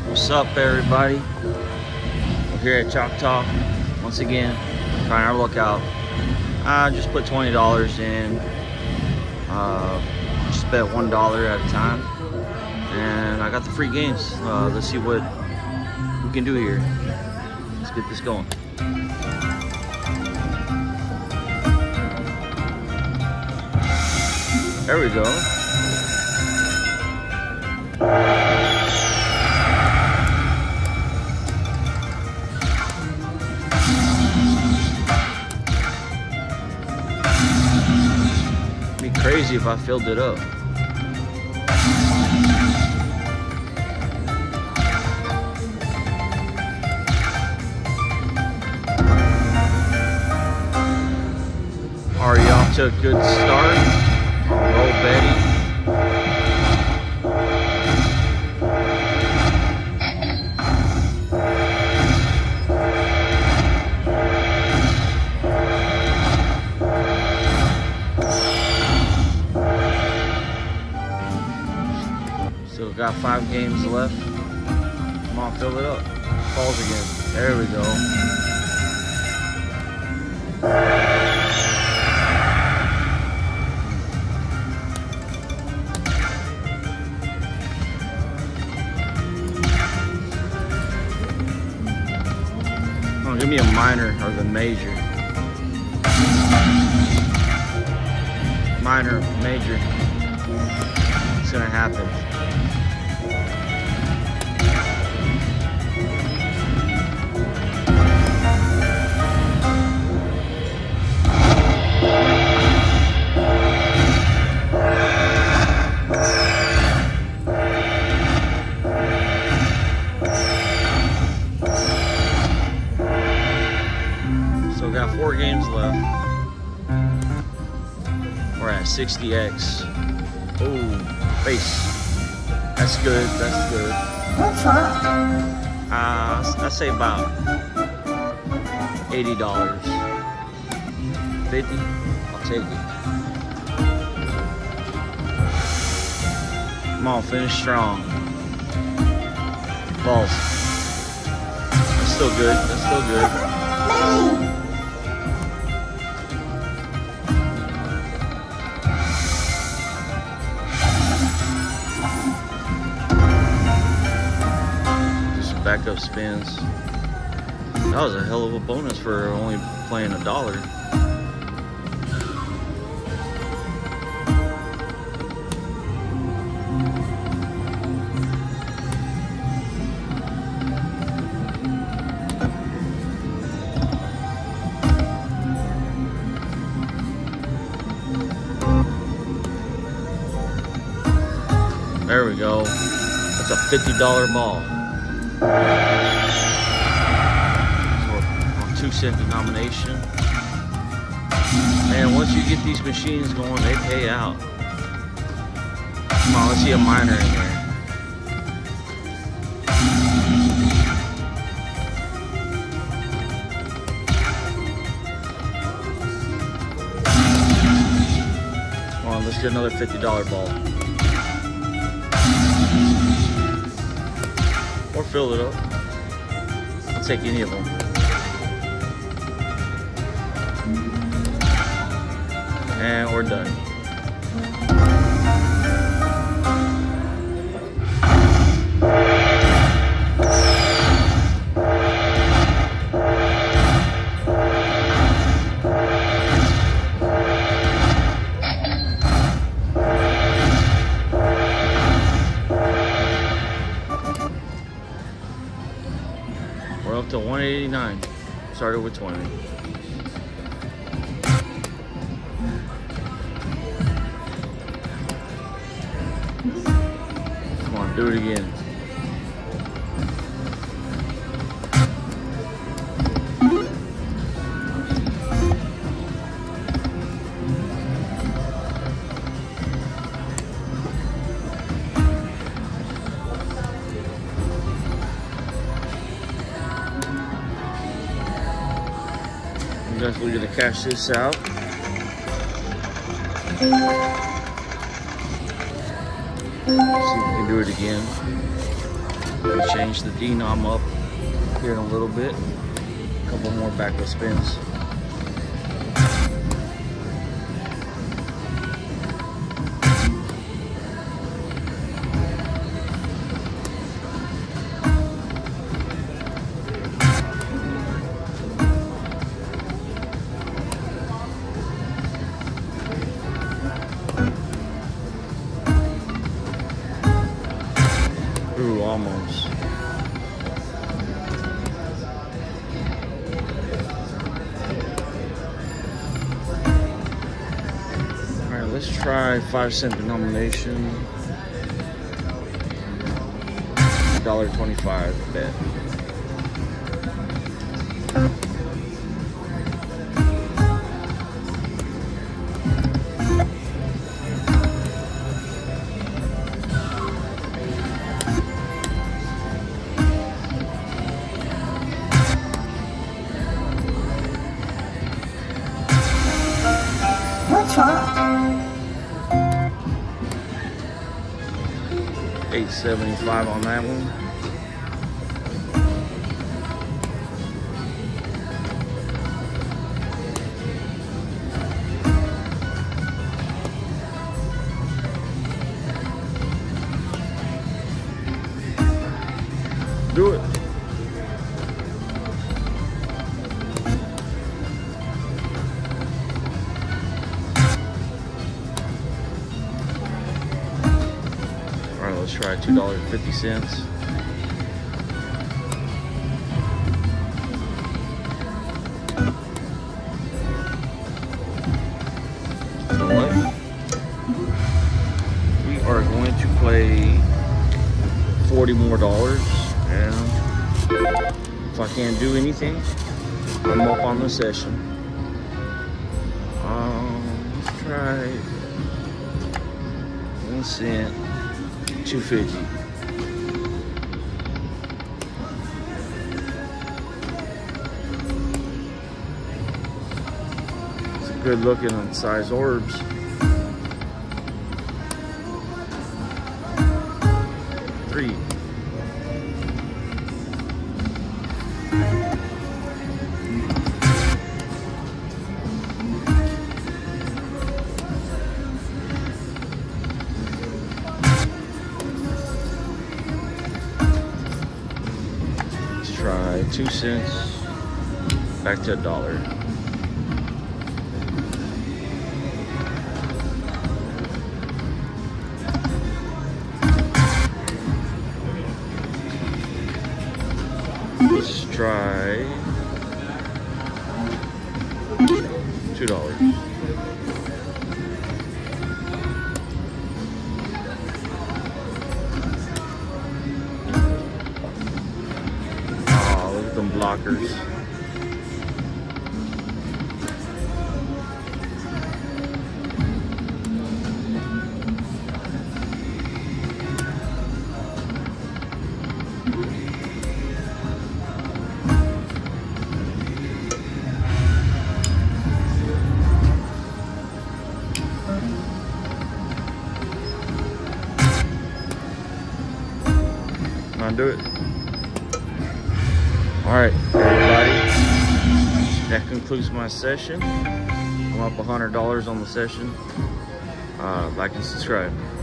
What's up, everybody? We're here at Choctaw once again, trying our luck out. I just put $20 in, just bet $1 at a time, and I got the free games. Let's see what we can do here. Let's get this going. There we go. It'd be crazy if I filled it up. Already off to a good start. Roll Betty. Still got 5 games left. Come on, fill it up. Falls again. There we go. Oh, give me a minor or the major. Minor, major. It's gonna happen. Still got 4 games left. We're at 60x. Oh, face. That's good. That's good. What's that? I say about $80. 50. I'll take it. Come on, finish strong. False. That's still good. That's still good. Backup spins. That was a hell of a bonus for only playing $1. There we go. That's a $50 ball. So, on 2-cent denomination. Man, once you get these machines going, they pay out. Come on, let's see a minor in there. Come on, let's get another $50 ball. Or fill it up. I'll take any of them. And we're done. We're up to 189. Started with 20. Come on, do it again. Definitely gonna cash this out. See if we can do it again. We'll change the denom up here in a little bit. A couple more backward spins. Ooh, almost. Alright, let's try 5-cent denomination. $1.25 bet. What's wrong? $8.75 on that one. Do it. All right, let's try $2.50. So what? We are going to play $40 more, and if I can't do anything, I'm up on the session. Let's try 1 cent, $2.50. It's a good looking size orbs. $3. Try 2 cents back to $1. Let's try $2. Them blockers. I'll do it. Alright, everybody, that concludes my session. I'm up $100 on the session. Like and subscribe.